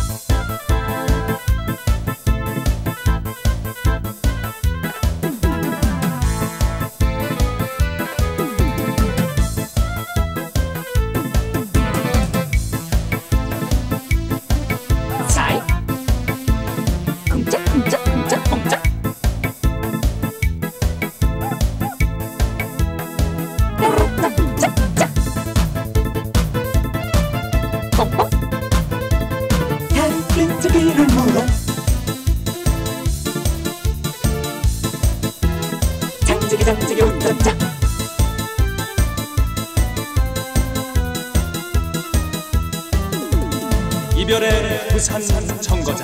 달빛저기를 물어 장지기 장지기 운전자 이별의 부산 정거장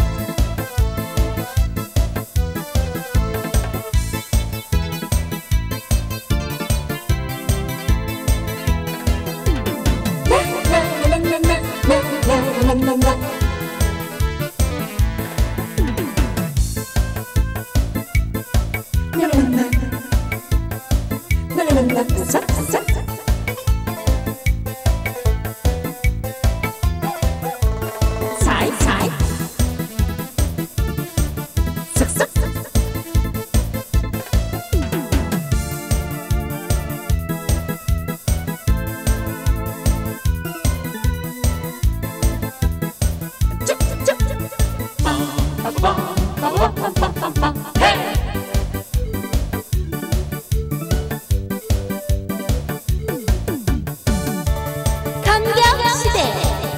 사이사이 쓱쓱 쭉쭉쭉 헤이 감격시대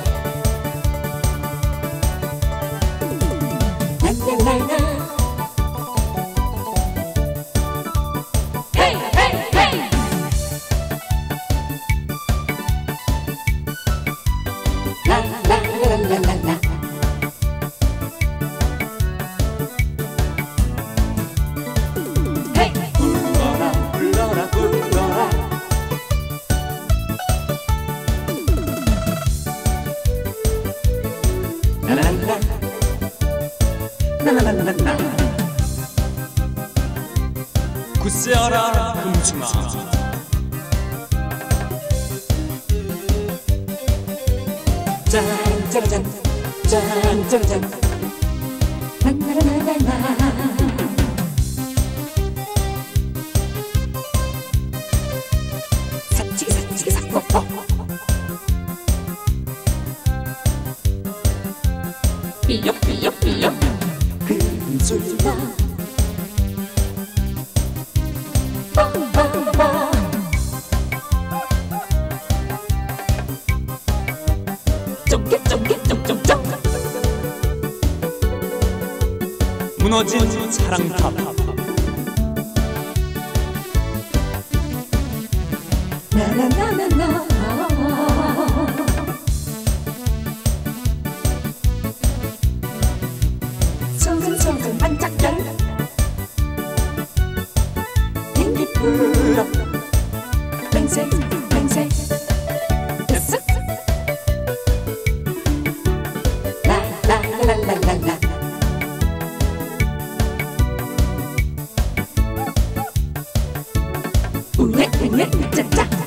헤이 헤이 헤이 라라라라라라 헤이 불러라 불러라 불러라 라라라 라라라라라 굳세어라 금중아 짠짜라짠 짠짜라짠 라라라라라 사치기 사치기 사뽀뽀 삐욕 삐욕 삐욕 금술나 뽀뽀뽀 쫑게 쫑게 쫑쫑쫑 무너진 사랑탑 나나나나나 송송송송 반짝별 댕기 불어 맹세 맹세 으쓱 라라라라라라 우에 우에 짜짜